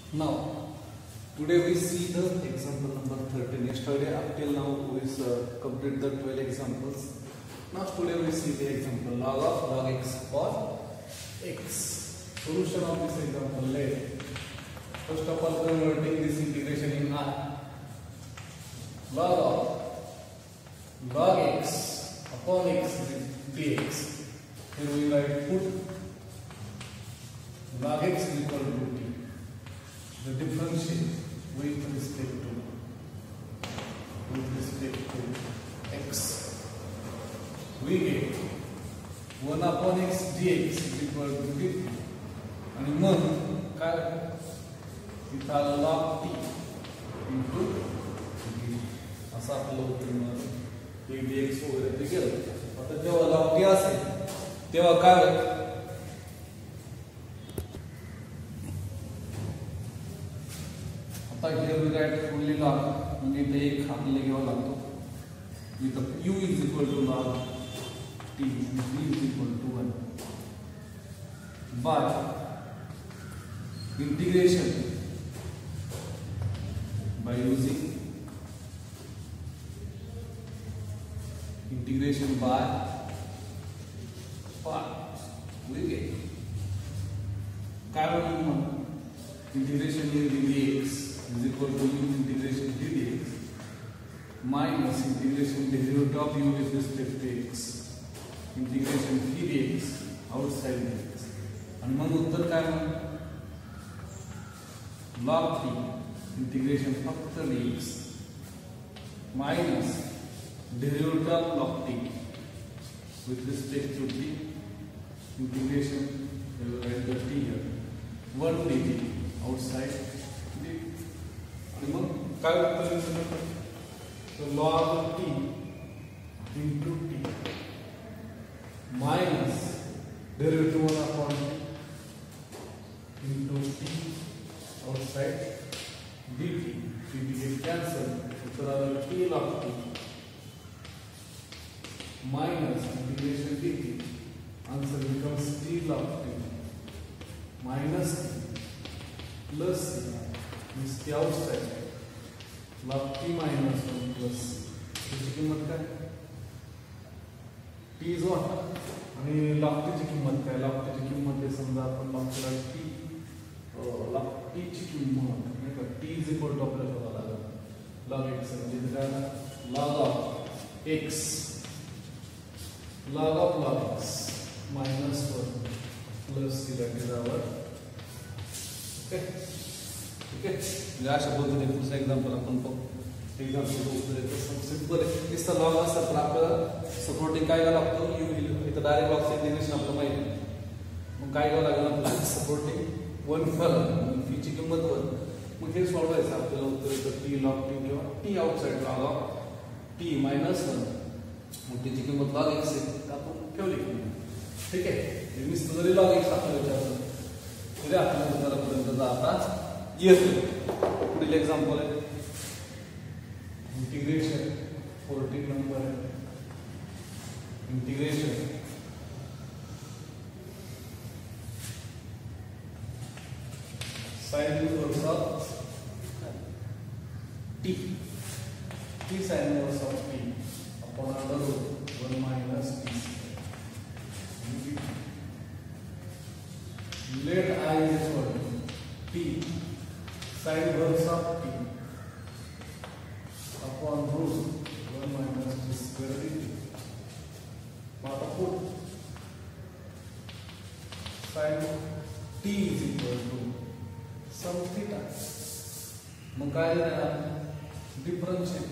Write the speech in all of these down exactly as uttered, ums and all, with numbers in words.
Now, today we see the example number thirteen. Yesterday, up till now, we uh, complete the twelve examples. Now, today we see the example log of log x for x. Solution of this example. Let first of all converting this integration in r. Log of log x upon x dx. Here we write put log x is equal to t. The differential with respect to with respect to x, we get one upon x dx is equal to fifty, आणि मग काय इथं log t into d असं आपलं उत्तर मिळालं. एक dx वगैरे ते गेलं. आता जेव्हा log t असेल तेव्हा काय होईल? आता here we write fully log, म्हणजे इथे एक आपल्याला घ्यावा लागतो. इथं u is equal to log t and v is equal to one. By integration, by using integration by parts, we get काय म्हणून मग integration in dx is equal to u integration d dx minus integration derivative of u with respect to x integration d dx outside dx. आणि मग उत्तर काय मग log t integration फक्त dx minus derivative of log t with respect to t integration, we will write the t here one dt outside d. आणि मग काय उत्तर येतं? So log t into t minus derivative one upon t into t outside dt. t get cancelled. उत्तर आलं t log t minus integration dt. Answer becomes t log t minus t plus c is the outside log t minus one plus ची किंमत काय? t is what? आणि log t ची किंमत काय? log t ची किंमत आहे समजा आपण log t log t ची किंमत नाही का t is equal to आपल्याला शोधावं लागेल log x म्हणजे काय log of x log of log x minus one plus c that is our okay. ठीक आहे. म्हणजे अशा पद्धतीने पुढचं एक्झाम्पल आपण बघू. एक्झाम्पल उत्तर येतं सिंपल आहे. नुसतं लॉग असतं तर आपल्याला सपोर्टिंग काय घ्यावं लागतं? यू इथं डायरेक्ट लॉगचं इंटिग्रेशन आपलं माहिती आहे. मग काय घ्यावं लागेल आपल्याला? सपोर्टिंग वन फॉर्म फीची किंमत वन. मग हे सोडवायचं आपल्याला उत्तर येतं टी लॉग टी किंवा t outside log of t minus one. मग त्याची किंमत लॉग एक्स आहे आपण ठेवली किंमत. ठीक आहे. नुसतं जरी लॉग एक्स आपल्याला विचारलं तरी आपल्या उत्तरापर्यंत जाता येतो. पुढील एक्झाम्पल आहे इंटिग्रेशन फोर्टीन नंबर आहे integration sine inverse of t t sine inverse of t upon under root one minus t. Let I is equal to t sin inverse of t upon root one minus t square dt. What put sin t is equal to some theta. मग काय देणार? differential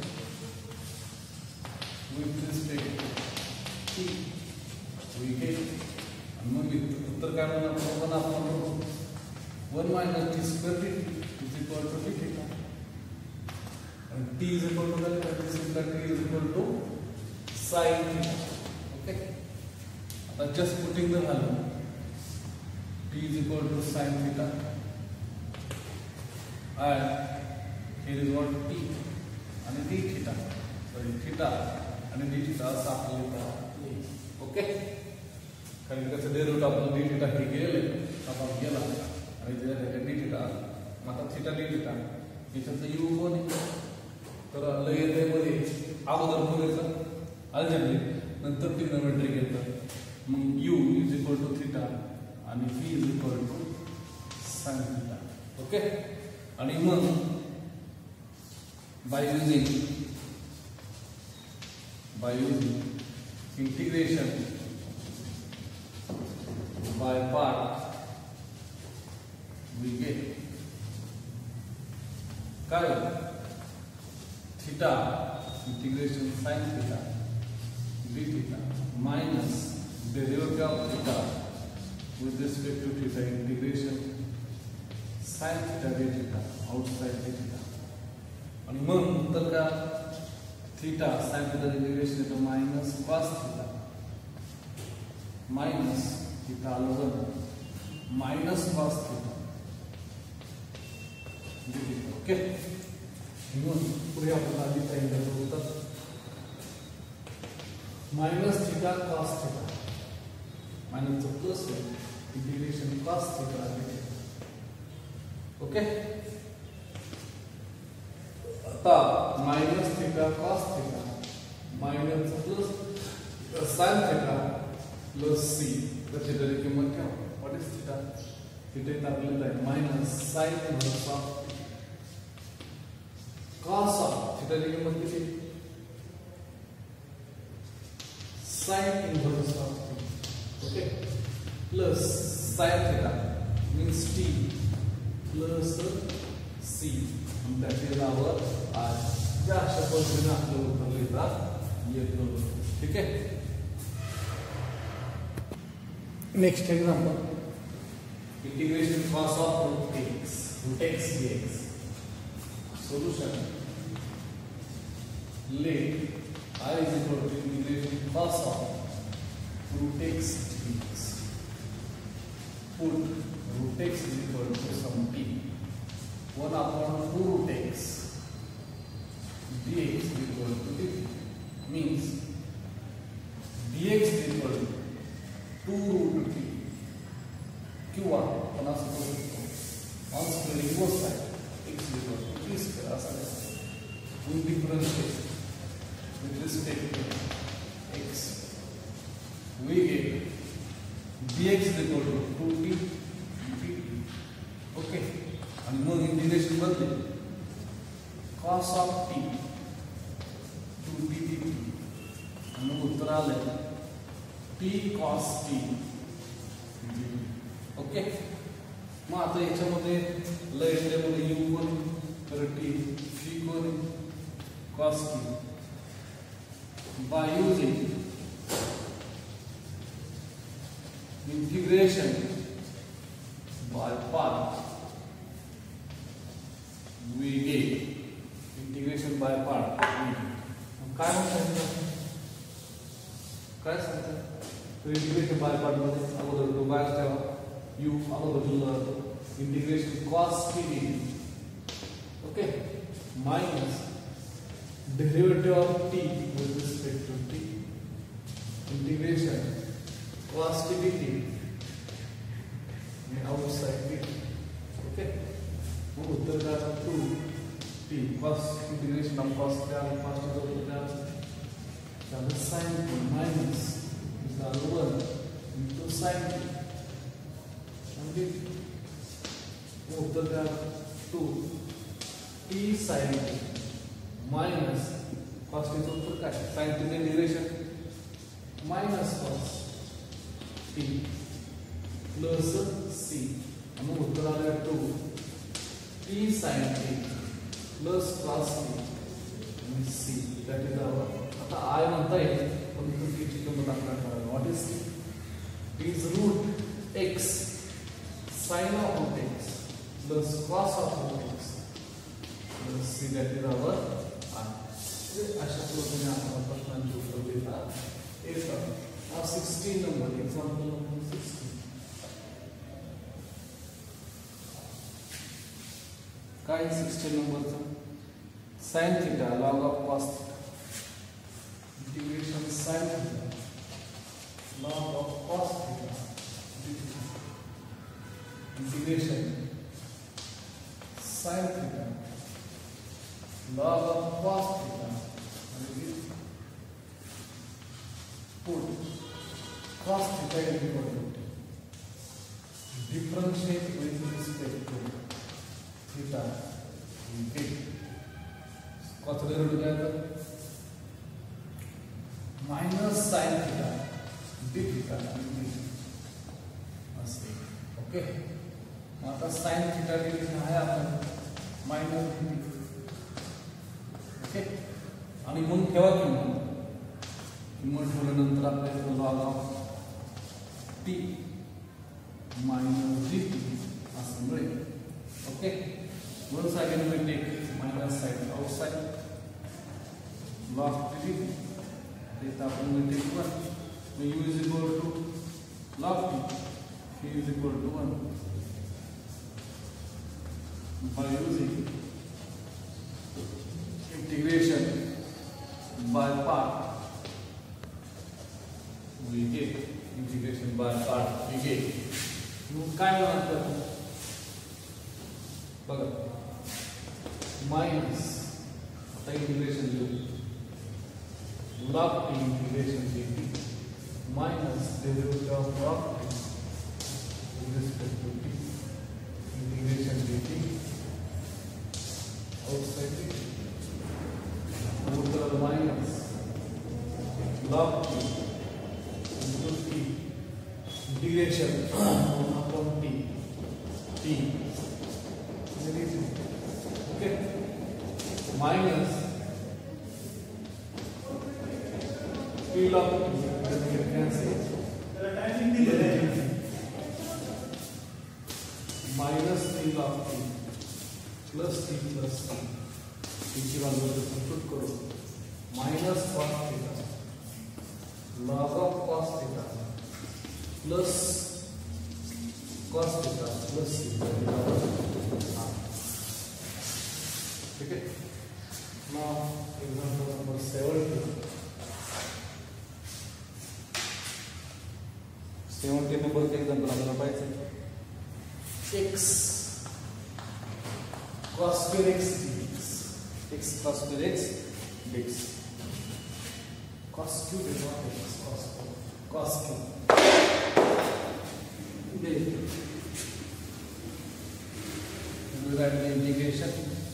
with respect to t we get. मग उत्तर काय म्हणणार? पण आपण one minus t square dt is equal to t theta and t is equal to that that is that t is equal to sin theta. Okay, now just putting the value t is equal to sin theta and here is what t and d theta sorry theta and d theta असा आपल्याला लिहायचं. Okay, कारण कसं derivative आपण d theta हे गेले आपण गेला आणि d theta आता थिटा डी थिटा याच्यातलं यू कोण आहे तर लयतेमध्ये अगोदर कोण येतं अल्जेब्रिक नंतर ट्रिग्नोमेट्रिक येतं मग u is equal to theta आणि v is equal to sine theta okay आणि मग by using by using integration by part we get काय theta integration sin theta d theta minus derivative of theta with respect to theta integration sin theta d theta outside d theta आणि मग तर का theta sin theta integration येतो minus cos theta minus theta आलं minus cos theta okay म्हणून पुढे आपल्याला आधी सांगितलं होतं minus theta cos theta minus चं प्लस होईल इंटिग्रेशन कॉस थिटा ओके आता minus theta cos theta minus चं plus sine theta plus c तर त्याची किंमत काय व्हॉट इज थिटा थिटा इथं आपल्याला आहे minus sine inverse of cos of theta की किंमत किती sin inverse of theta okay plus sin theta means t plus c हम त्याचे लावर आज ज्या अशा पद्धतीने आपल्याला उत्तर लिहिता येतो ठीक आहे next example integration cos of root x root x dx solution let I is equal to integration cos of root x dx put root x is equal to some t one upon two root x dx is equal to dt means dx is equal to two root t किंवा आपण असं करू शकतो on squaring both side x is equal to t square असा we differentiate with respect to x we get dx is equal to two t dt okay आणि मग integration बदले cos of t two t dt आणि उत्तर आले t cos t okay मग आता याच्यामध्ये लयमध्ये u कोण तर t phi कोण cos t by using integration by part we get integration by part काय म्हणतात काय सांगतात तो इंटिग्रेशन बाय पार्ट मध्ये अगोदर तो बाय ठेवा u अगोदर integration cos t dt okay minus derivative of t with respect to t integration cos t dt and outside t okay वो उत्तर का two t cos integration of cos t and cos t over the the sin t minus is the one into sin t okay वो उत्तर का two t sin t minus cos t चं उत्तर काय sin t चे integration minus cos t plus c आणि उत्तर आलं two t sin t plus cos t and c that is our आता I म्हणता येईल पण t ची किंमत आपल्याला कळाली what is t t is root x sin of root x plus cos of root x plus c that is our I अशा पद्धतीने आपण प्रश्नांची उत्तर देता येतात now sixteen number example number sixteen काय sixteen नंबरचा sin theta log of cos theta integration sin theta log of cos theta integration sin theta log of cos theta, and we put cos theta is equal to differentiate with respect to theta in t. What's the derivative together? Minus sin theta d theta in t. Okay. आता sin theta d theta आहे आपण minus d theta. Okay. आणि मग ठेवा किंमत किंमत ठेवल्यानंतर आपल्याला log of t minus dt असं मिळेल. Okay. once again we take minus sign outside log dt theta आपण we take one. So u is equal to log t, t is equal to one. By using integration by part, we get integration by part. We get मग काय होणार बघा minus आता integration घेऊ log t integration dt minus derivative of log t with respect to t integration dt outside t over minus log t into t integration upon t t okay minus t log t minus t log t plus t plus t की value substitute करो minus cos theta log of cos theta plus cos theta plus theta ठीक है. now example number seventeen seventeen number के example आपल्याला पाहिजे x cos square x dx x cos square x dx cos cube is not x cos cos cube then we write the integration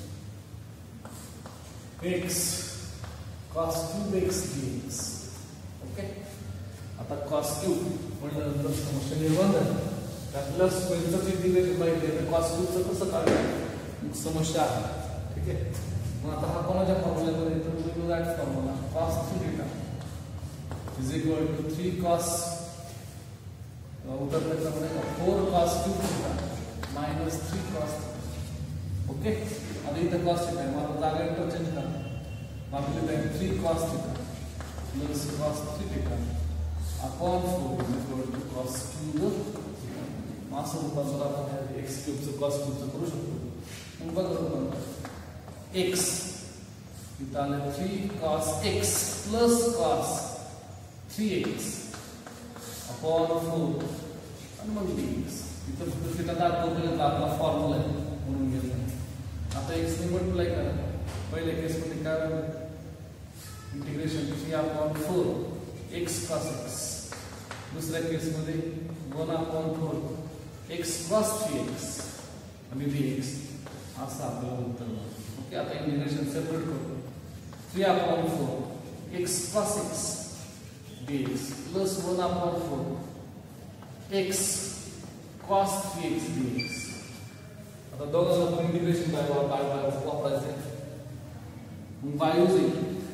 x cos cube x dx. okay आता cos cube म्हणल्यानंतर समस्या निर्माण झाली. त्यातलं स्क्वेअरचं integration माहिती आहे तर cos cube चं कसं काढायचं समस्या आहे. ठीक आहे. मग आता हा कोणाच्या फॉर्म्युल्यामध्ये येतो we know that formula cos theta is equal to three cos उत्तर त्याच्यामध्ये four cos cube theta minus three cos theta. Okay आता इथं cos theta आहे मला जागा इंटरचेंज करा. मग आपल्याला आहे three cos theta plus cos three theta upon four is equal to cos cube theta. असं रूपांतर आपण x cube चं cos cube चं करू शकतो. मग बघा रूपांतर x इथं आलं three cos x plus cos three x upon four आणि मग dx. इथं थीटा दाखवतो आपला फॉर्म्युला आहे म्हणून घेतला. आता x ने मल्टिप्लाय करा. पहिल्या केस मध्ये काय होईल integration three upon four x cos x. दुसऱ्या केस मध्ये one upon four x cos three x आणि dx असं आपल्याला उत्तर मिळेल. ओके आता इंटिग्रेशन सेपरेट करतो. three upon four x cos x dx plus one upon four x cos three x dx. आता दोघांना इंटिग्रेशन बाय बाय बाय वापरायचं आहे. by using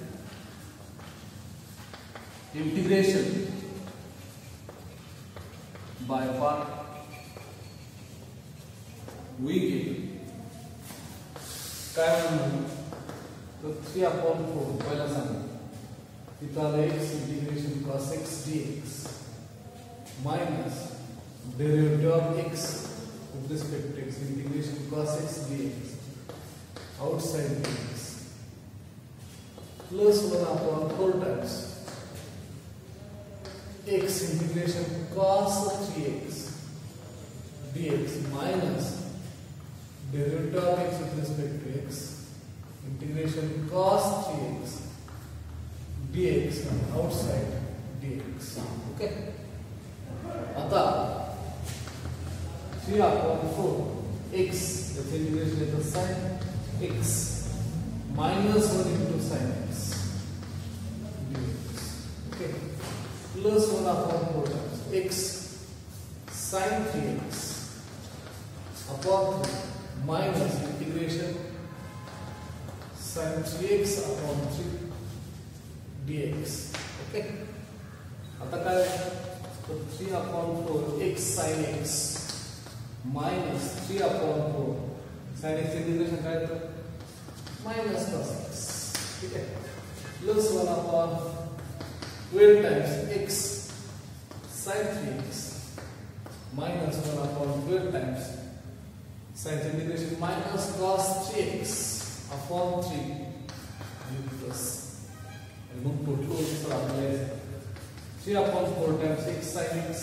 integration by part we get काय म्हणून तर three upon four पहिला सांगा इथं आलं x integration cos x dx minus derivative of x with respect to x integration cos x dx outside dx plus one upon four times x integration cos three x dx minus derivative of x with integration cos three x dx outside dx. Okay. आता three upon four x the integration is the sin x minus one into sin x dx. Okay. Plus one upon four times x sin three x upon three minus integration sin three x upon three dx. Okay. आता काय तो three upon four x sin x minus three upon four sin x integration काय तर minus cos x. ठीक है. plus one upon twelve times x sin three x minus one upon twelve times sin integration minus cos three x upon three plus remove total so आपल्याला three upon four times x sin x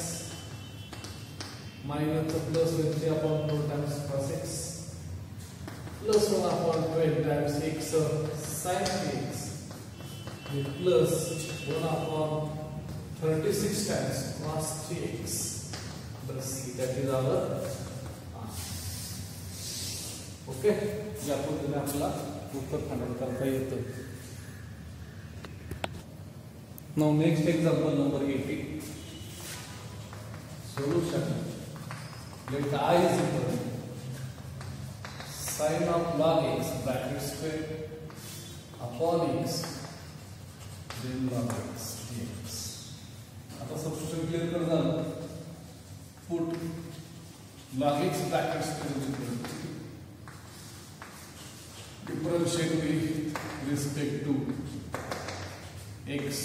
minus the plus with three upon four times cos x plus one upon twelve times x uh, sin three x with plus one upon thirty-six times cos three x plus that is our okay. या पद्धतीने आपल्याला उत्तर खंडन करता येतं. Now next example number eighty. Solution. Let I is equal to sin of log x bracket square upon x then log x dx. आता substitution clear कर झालं. Put log x bracket square is equal to differentiate with respect to x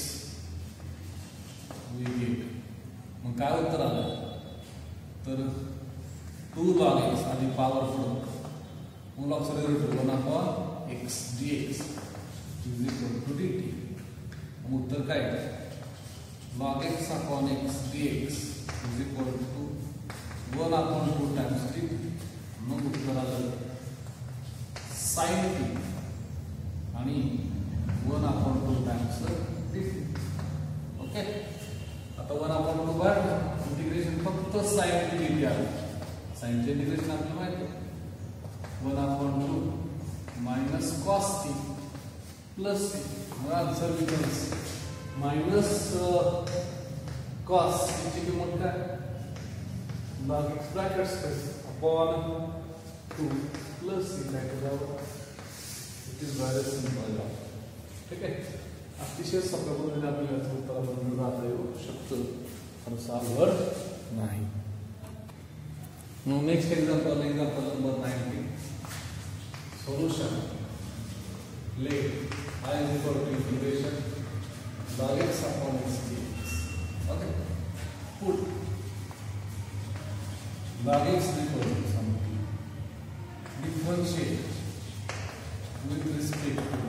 we get. मग काय उत्तर आलं तर two log x आणि power पुढे log चा derivative one upon x dx is equal to dt. मग उत्तर काय log x upon x dx is equal to one upon two times dt. मग उत्तर आलं sin t आणि one upon two times dt. Okay. आता one upon two बार integration फक्त sin t dt आहे. sin चे इंटिग्रेशन आपल्याला माहित आहे one upon two minus cos t plus t. मग answer becomes minus cos t ची किंमत काय log x bracket square upon two plus c काय करावं. It is very simple. ठीक आहे. अतिशय सोप्या पद्धतीने आपल्याला उत्तरापर्यंत जाता येऊ शकतं. पण सॉल्व्हर नाही. Next example example number nineteen. Solution. Let I is equal to integration log x upon x dx. Okay. Put log x is equal to something. Differentiate with respect to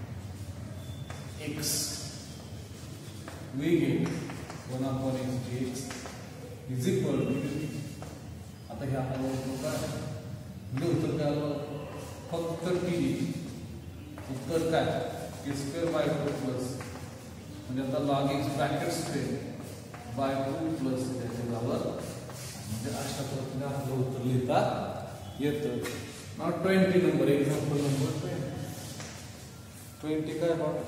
x we get one upon x dx is equal to. आता हे आपल्याला उत्तर काय म्हणजे उत्तर काय आलं फक्त t. उत्तर काय a square by two plus म्हणजे आता log x bracket square by two plus त्याचे बरोबर म्हणजे अशा पद्धतीने आपलं उत्तर लिहिता येतं. Now twenty number example number twenty. twenty काय about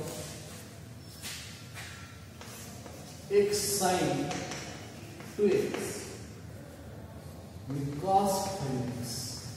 x sin two x with cos x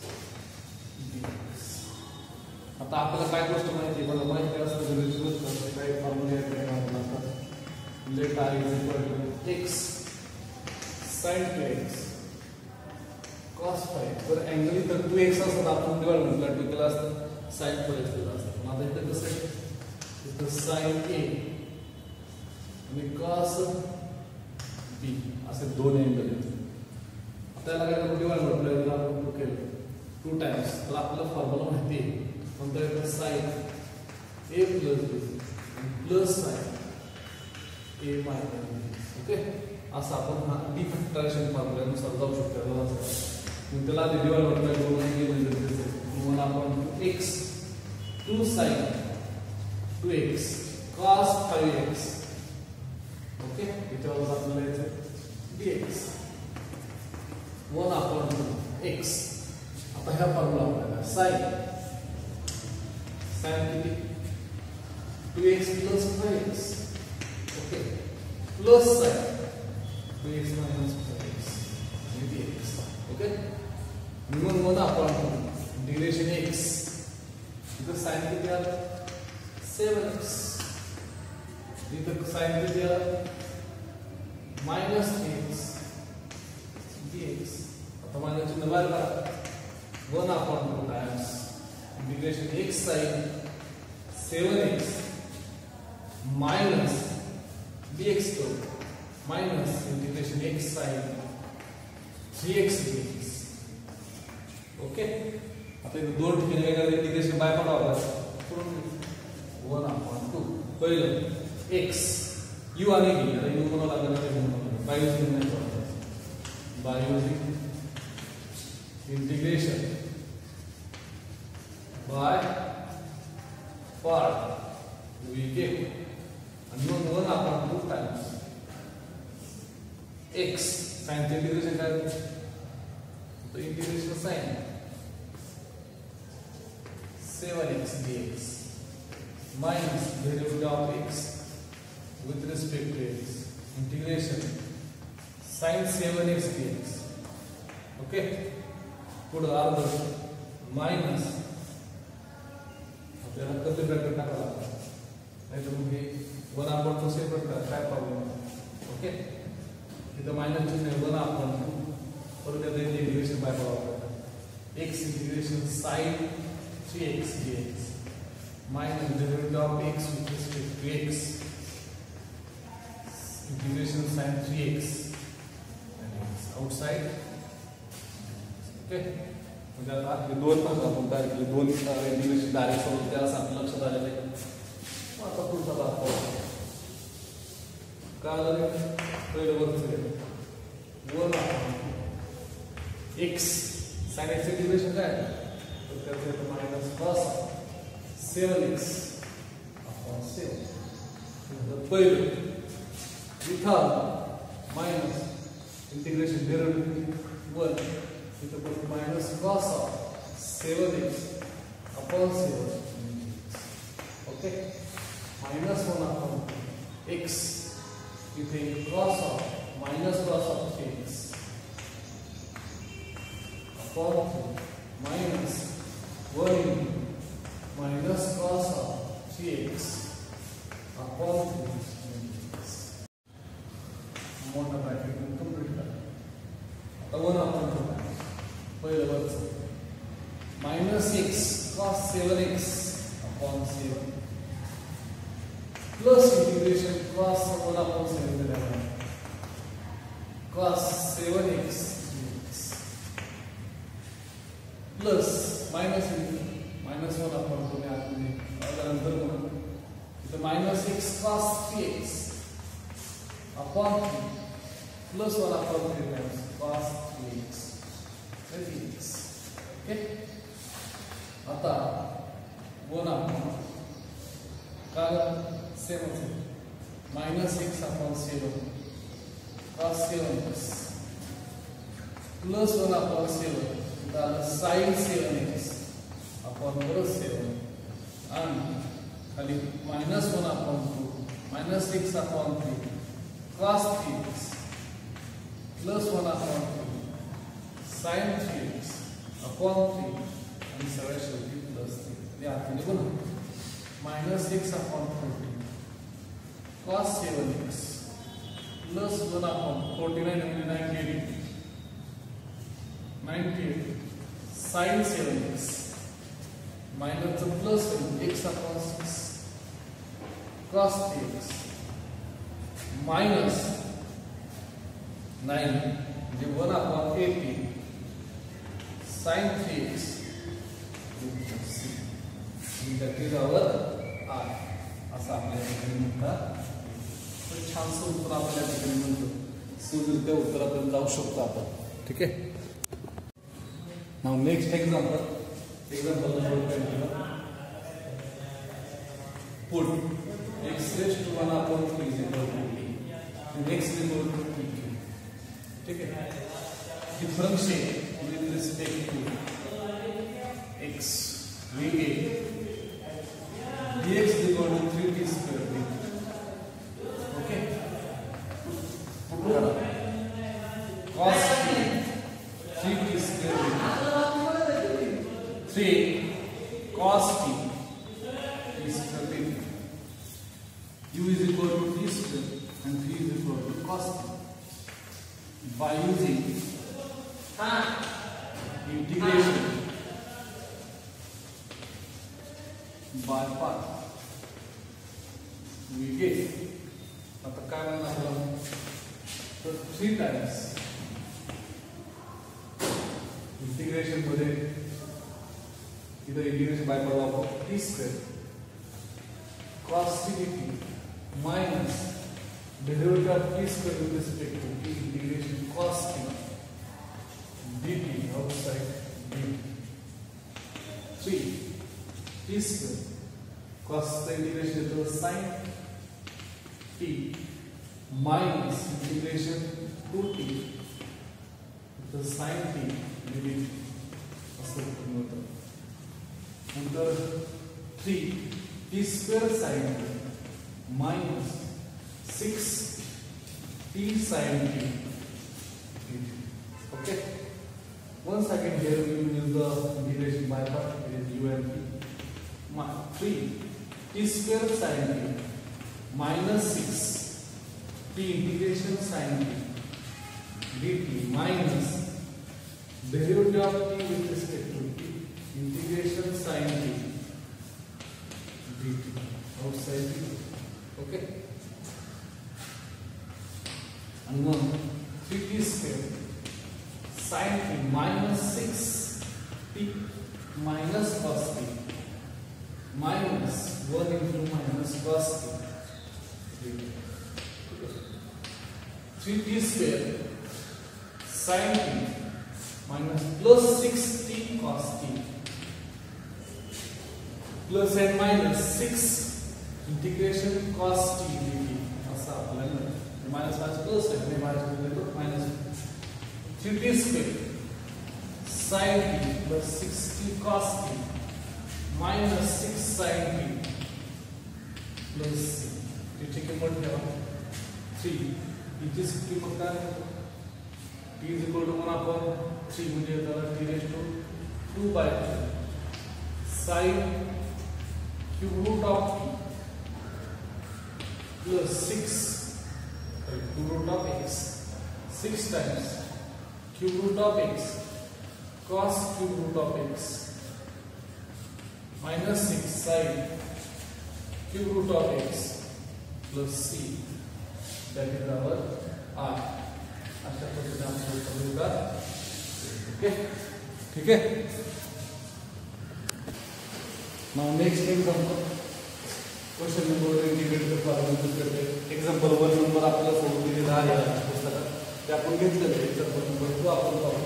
dx. आता आपल्याला काय गोष्ट माहिती आहे बघा माहिती असतं रिलेशनच करते काय फॉर्म्युला आहे. Let I is equal to x sin two x cos five. तर अँगल इतर two x असतात आपण डिवाइड म्हटला two केला असतं sin four x केला असतं. पण आता इथं कसं आहे इथं sin a आणि cos b असे दोन अँगल आहेत. आपल्याला काय करू डिवाइड म्हटलं आपण टू केलं टू टाइम्स. तर आपल्याला फॉर्म्युला माहिती आहे कोणता आहे sin a plus b plus sin a minus b. Okay. असं आपण हा डी फॅक्टरायझेशन फॉर्म्युल्यानुसार जाऊ शकतो. मग त्याला आधी डिवाइड म्हटलं दोन अँगल म्हणजे आपण x two sin two x cos five x okay याच्यावर आपल्याला यायचं dx one upon two x आता ह्या फॉर्म्युला आपल्याला साइन साइन किती two x plus five x okay plus sine two x minus five x dx okay म्हणून one upon two integration x इथं sine किती आलं सेवन एक्स इथं sine किती आलं माइनस थ्री एक्स dx आता माइनस चिन्ह बाहेर काढा one upon two times integration x sin seven x minus dx तो minus integration x sin three x dx okay आता इथं दोन ठिकाणी वेगवेगळे इंटिग्रेशन बाय पडावं वन अपॉन टू पहिलं x u आणि v आता u कोणाला लागणार आहे म्हणून बाय युजिंग नाही करायचं by using integration by part we के आणि मग one upon two times x sine integration काय तो integration sine seven x dx minus derivative of x with respect to x integration sin seven x dx okay पुढे अर्ध minus आपल्याला कधी bracket टाकावा लागेल नाही तर मग हे वन अपॉन टू सेपरेट करा काय प्रॉब्लेम ओके इथं माइनस चिन्ह वन अपॉन टू परत त्याचं इंटिग्रेशन बाय करावं लागेल x इंटिग्रेशन sin three x dx minus derivative of x with respect to x integration sin three x outside okay म्हणजे आता हे दोन भाग आपण तयार केले दोन इंटिग्रेशन डायरेक्ट सोबत त्याला आपल्या लक्षात आलेलं आहे आता पुढचा भाग काय झालं पहिलं वरचं one x sin x integration काय तर त्याचं minus cos seven x upon seven पहिलं इथं मायनस इंटिग्रेशन डेरिव्हेटिव्ह वन इथं पण minus cos of seven x upon seven okay minus one upon x इथे cos of minus cos of three x upon minus one minus cos of three x upon मोठा bracket complete करा आता one upon two पहिलं वरचं minus x cos seven x upon seven plus integration cos one upon seven दिलेलं आहे cos seven x plus minus minus one upon two में आते नंतर म्हणून इथं minus x cos three x upon three plus one upon three times cos three x three x okay आता one upon काय seven minus x upon seven cos seven x plus one upon seven sine seven x upon plus seven and खाली minus one upon to minus six upon three cos three x plus one upon two sin three x upon three आणि सगळ्या शेवटी plus three या आखिरी बघू minus six upon forty cos seven x plus one upon forty nine म्हणजे ninety eight ninety eight sin seven x minus the plus x upon six cos three x minus nine the one upon eighty sin three x that is our r असा आपल्या ठिकाणी म्हणतात तर छानसं उत्तर आपल्या ठिकाणी म्हणतो सुदीर्घ उत्तरापर्यंत जाऊ शकतो आपण ठीक आहे now next example Example number twenty-one. put x raised to one upon three is equal to t and x is equal to t cube. ठीक है, differentiate with respect to x we get dx is equal to three t square dt. Okay, cos t three t square dt, three cos t t square dt. U is equal to t square and three is equal to cos t. By using integration by part we get आता काय म्हणणार आपलं तर three times integration मध्ये इधर integration by part वापरू t square cos t dt minus derivative of t square with respect to t integration cos t dt outside dt. three t square cos the integration to sin t minus integration two t to sin t dt असं होतं. नंतर three t square sin t minus six t sin t. Okay, once again here we will use the integration by part, it is u and p. three t square sin t minus six t integration sin t dt minus derivative of t with respect to t integration sin t dt outside t. Okay, and one three t square sin t minus six t minus cos t minus one into minus cos t. three t square sin t minus plus six t cos t plus and minus six integration cos t dt असा आपल्याला minus minus plus है minus तो minus three t square sin t plus six t cos t minus six sin t plus t की किंमत ठेवा three इथे किंमत काय t is equal to one upon three म्हणजे त्याला t raised to two by two sin cube root of t plus six cube root of x six times cube root of x cos cube root of x minus six sin cube root of x plus c that is our r. अशा पद्धतीने आपण करूया. Okay, ठीक है. Now next example question number integrated formula करते. Example one number आपल्याला सोडून दिलेला आहे पुस्तकात, ते आपण घेतलेलं आहे. एक्झाम्पल नंबर टू आपण पाहू.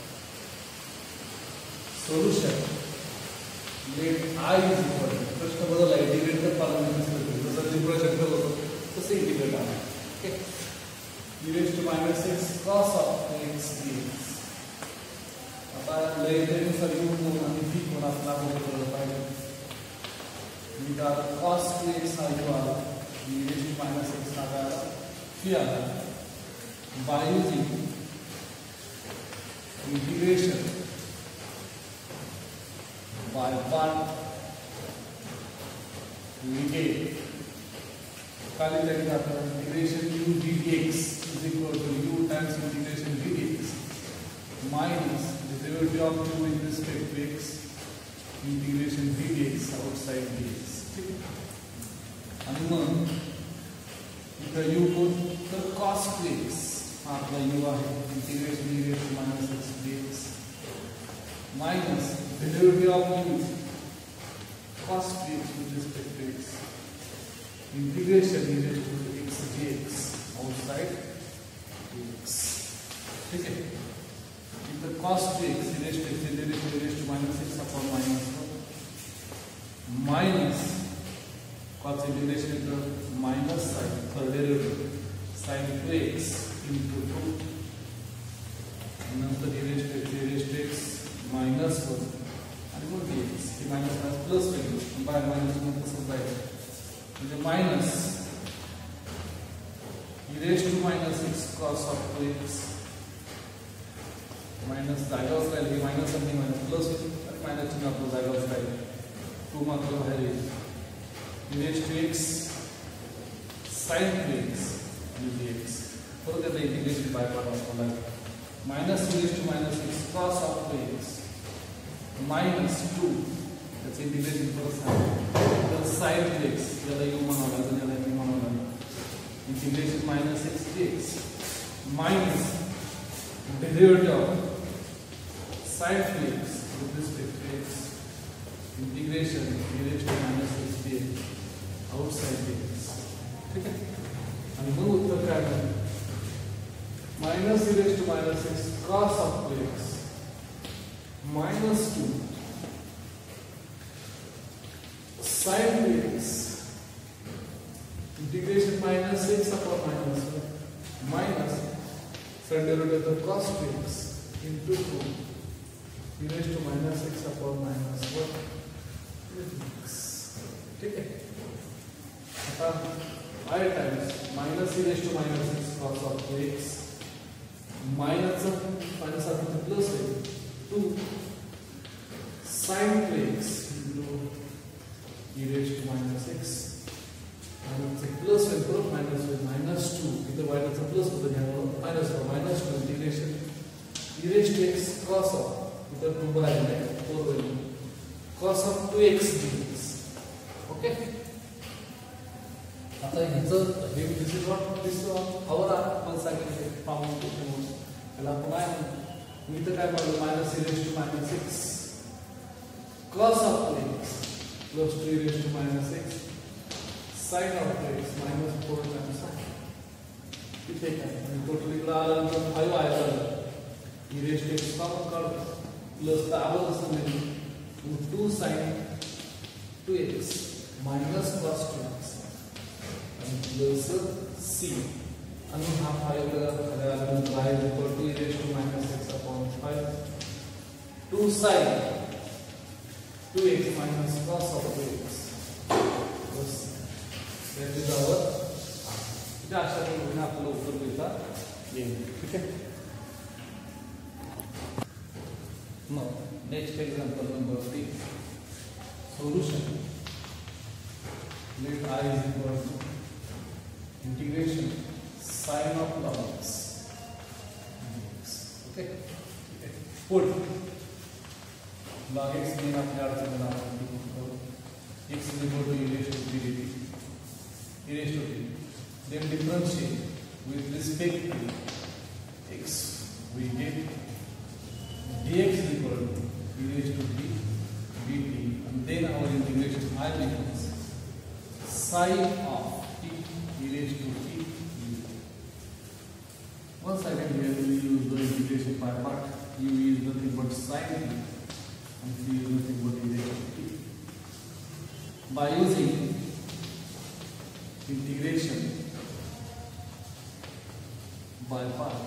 Solution let i is equal to प्रश्न बदलला इंटिग्रेटेड फॉर्म्युला करते. जसं डिफरन्शिएट करतो तसे इंटिग्रेट आहे. Okay, e raised to minus six cos of x dx. आता लयनुसार u आणि v कोण आपला बरोबर पाहिजे. मी का cos two x हा u आला, e raised to minus six आला, v आला. by using integration by part we get खाली लगे आता है integration u dx is equal to u times integration v dx minus the derivative of u with respect to x integration v dx outside dx. ठीक है, आणि मग इथं u को तर cos two x हा आपला u आहे. integration v raised to minus x dx minus the derivative of u cos two x with respect to x integration e raised to x dx outside dx. ठीक है, इधर cos two x e raised to x e raised to minus six upon minus one minus cos its integration into minus sine third derivative sine two x into two नंतर e raised to x e raised to x minus one आणि मग dx हे minus minus plus होईल by minus मग कसं जाईल म्हणजे minus e raised to minus x cos of two x minus जागावर राहील हे मायनस आणि मायनस प्लस होईल आणि मायनस चिन्ह आपलं जागावर राहील टू मात्र बाहेर येईल e raised to x sin two x dx परत आता इंटिग्रेशन बाय पार्ट वापरावं लागेल minus e raised to minus x cos of two x minus two that's integration first then sin two x याला u म्हणावं लागेल याला u म्हणावं लागेल integration minus x dx minus derivative of sin two x with respect to x integration e raised to minus x dx outside dx ठीक है आणि मग उत्तर काय मिळेल minus e raised to minus x cos of two x minus two sin two x integration minus x upon minus one minus second derivative of cos two x into two e raised to minus x upon minus one dx ठीक है आता I times minus e raised to minus x cos of two x minus minus आपको plus है two sin two x into e raised to minus x minus plus है पर minus है minus two इधर minus प्लस होता है यहाँ minus का minus two integration e raised to x cos of इधर टू बाय है four value cos of two x dx okay आता ह्याचं हे this is what this our आपण सांगितले फाउंडेशन त्याला पुन्हा मी इथं काय म्हणतो minus e raised to minus x cos of two x plus two e raised to minus x sin of two x minus four times sin इथे काय आणि टोटल इकडे आलं तर फाइव आहे तर e raised to x common काढ plus तर आलं असं म्हणजे two sin two x minus cos two x and plus c and we have five uh, y is equal to e raised to minus x upon five two sin two x minus cos of two x plus that is our इथे अशा पद्धतीने आपल्याला उत्तर देता येईल ठीक आहे मग next example number three solution let I is equal to integration sin of log x dx okay put log x में आपने अर्थ बना x is equal to e raised to three dt e raised to three then differentiate with respect to x we get dx is equal to e raised to three dt and then our integration I becomes sin of t e raised to t. Once again here we use the integration by part. U is nothing but sin t and t is nothing but e raised to t. By using integration by part,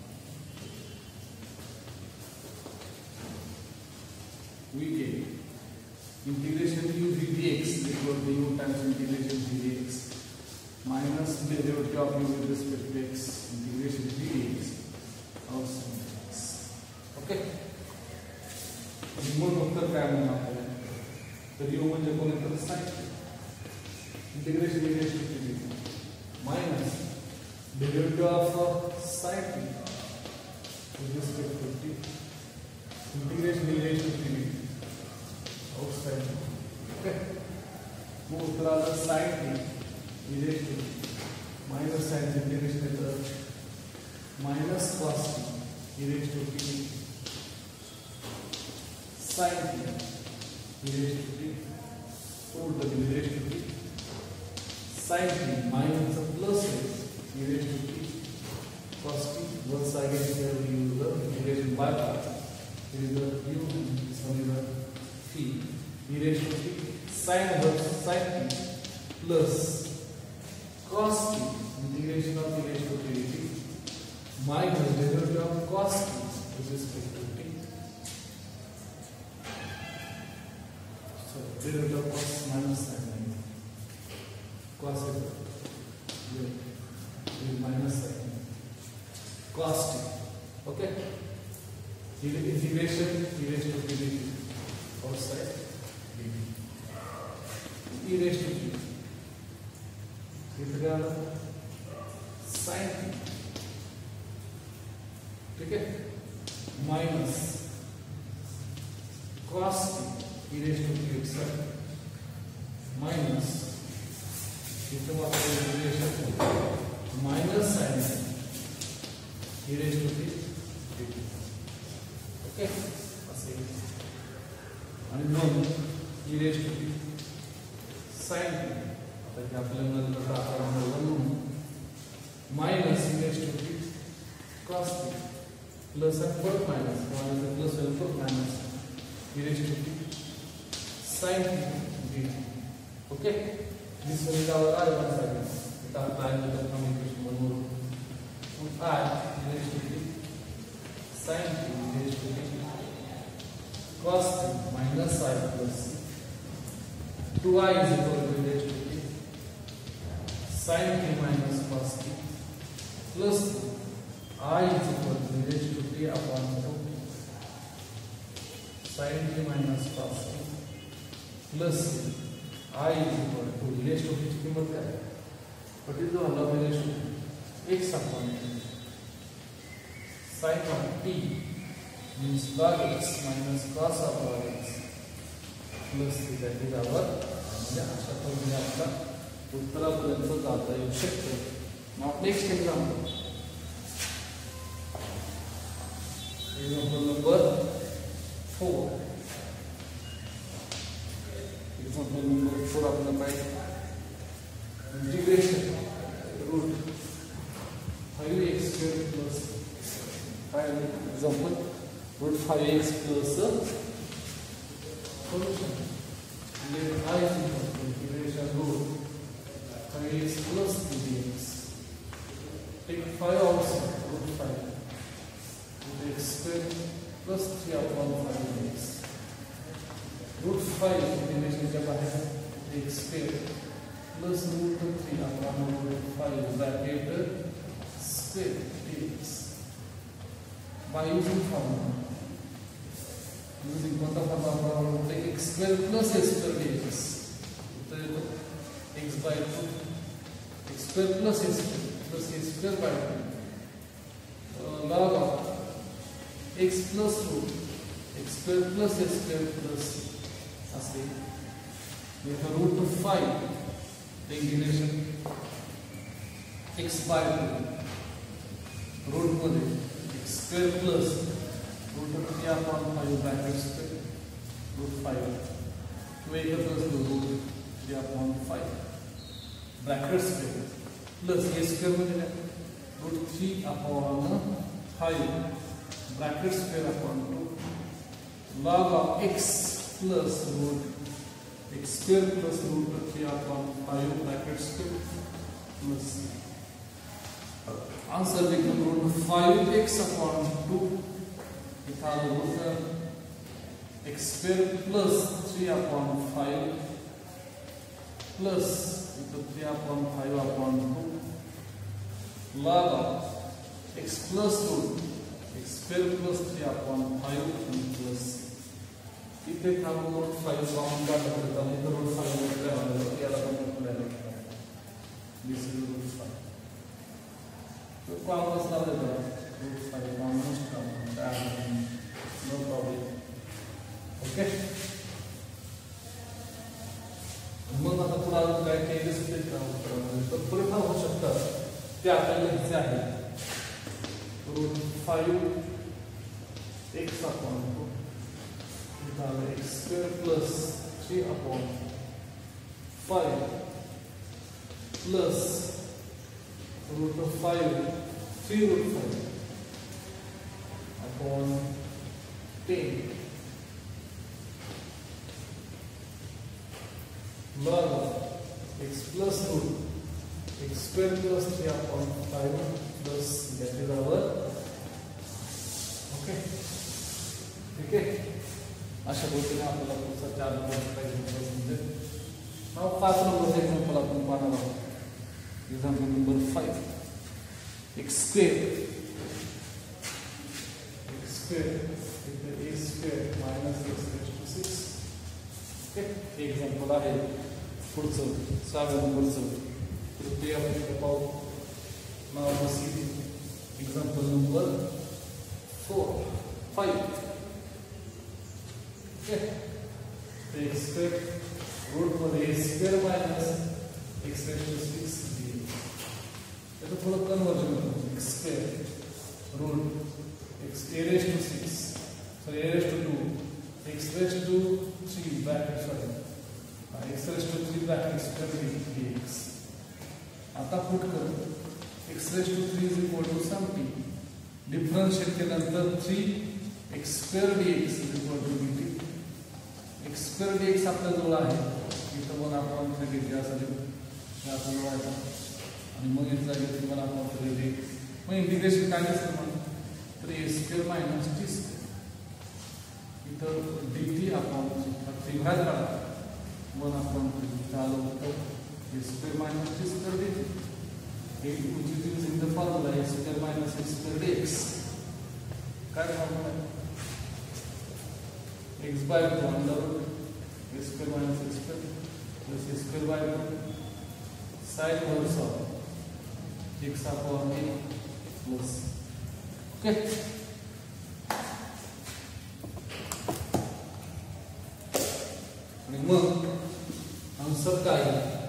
we get integration u dx equal to u times integration dx minus the derivative of u with respect to x integration dx of sin x. Okay. निम्न उत्तर काय म्हणून आपल्याला तर u म्हणजे कोण येतं sin integration dx minus derivative of sin t with respect to t integration dx to t outside. Okay. वो उत्तर आला sin t e raised to minus sin integration is minus cos t e raised to t sin t e raised to t root of e raised to t sin t minus plus x e raised to t cos t. Once again here we use the integration by part. Here is the u and this one is the t e raised to t sin of sin t plus cos t, integration of e raised to t dt, minus derivative of cos t with respect to t. So derivative of cos minus sin cos it with minus sin cos t. Okay. Integration e raised to t dt outside dt. E raised to t. कितना sin t, ठीक है, minus cos t e raised to t itself minus कितना integration minus sin t e raised to t dt. Okay, असे आणि दोन e raised to t sin t आता आपल्याला नंतर दाखवणार minus e raised to t cos t plus and परत minus किंवा प्लस होईल परत minus e raised to t sin t dt. Okay, this will be our I one side. It are prime with the communication one more. And I e raised to t sin t e raised to t cos t minus I plus two I is equal to e raised to t sin t minus cos t plus I is equal to e raised to t upon two sin t minus cos t plus I is equal to e raised to t की कीमत क्या है? What is the value of e raised to t? X upon t sin of t means log x minus cos of log x plus t, that is our म्हणजे अशा प्रकारे आपला उत्तरापर्यंत जाता येऊ शकतो. Now next example. Example number four. Example number four आपलं काय? Integration root five x square plus five example root five x plus solution. Let I is equal to integration root five x plus three dx. Take five outside, root five. Root x square plus three upon five dx. Root five integration के बाहर x square plus root three upon root five bracket square dx. By using formula, using what formula, take x square plus a square dx. X by two, x square plus a square plus a square by two. Uh, log of x plus root x square plus a square plus असे we have root of five the integration x by two root मध्ये x square plus root of three upon five bracket square root five to एकत्र असतो root three upon five bracket square plus a square मध्ये काय root three upon five bracket square upon two log of x plus root x square plus root three upon five bracket square plus answer become root five x upon two equal root x square plus three upon five plus three upon five upon two log of x plus root x square plus three upon five plus इथे थांबून root five bound का करता हूं इधर root five मध्ये आलं याला पण पुढे this is root five तो काम असला तर root five बाउंड का no problem okay मग आता पुढे अजून काय चेंजेस होते का उत्तरामध्ये तर पुढे काय होऊ शकतात ते आपल्याला लिहायचे आहे root five x upon two x square plus three upon five plus root of five three root five upon ten log of x plus root x square plus three upon five plus that is our okay. ठीक है, अशा पद्धतीने आपल्याला पुढचा चार नंबरचा example समजेल. नाव पाच नंबरचा एक्झाम्पल आपण पाहणार आहोत. Example number five. X square x square इथे a square minus x raise to six. Okay, example आहे. पुढचं सहाव्या नंबरचं तर ते आपण पाहू. नाव see example number four five. Okay, so x square root मध्ये a square minus x raised to six d. याचं थोडं कन्वर्जन होतं. x square root x a raised to six, sorry a raised to two, x raised to three bracket sorry x raised to three bracket square dx. आता put करू. x raised to three is equal to some t. Differentiate केल्यानंतर three x square dx is equal to dt. x square dx आपल्या जवळ आहे. इथं one आपण घेतली असेल हे आपण वाढता आणि मग इथं जागी वन आपण घेतली. मग इंटिग्रेशन काय असेल म्हणून तर a square minus t square इथं dt आपण फक्त विभाग काढा. वन आपण चालू होतं a square minus t square dt. हे उचित in the formula a square minus x square dx काय formula x by two under a square minus x square plus a square by two sine inverse of x upon a plus. Okay, आणि मग answer काय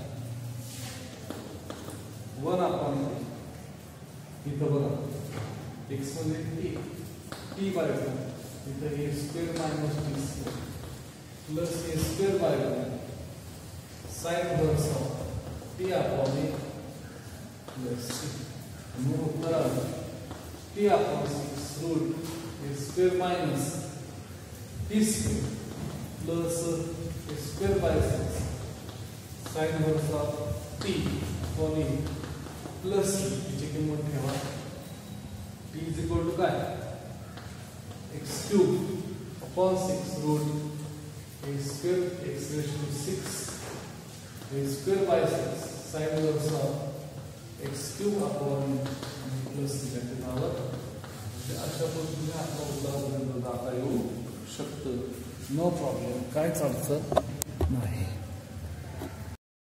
one upon इथं बघा x म्हणजे t t by two इधर a square minus t square plus a square by one sin inverse of t upon a plus c. मग उत्तर आलं t upon six root a square minus t square plus a square by six sin inverse of t upon a plus c. याची किंमत ठेवा. t is equal to काय x cube upon six root a square x raised to six a square by six sin inverse of x cube upon plus that is our. अशा पद्धतीने आपलं उदाहरण दाखवता येऊ शकतं. नो प्रॉब्लेम, काय चालतं नाही.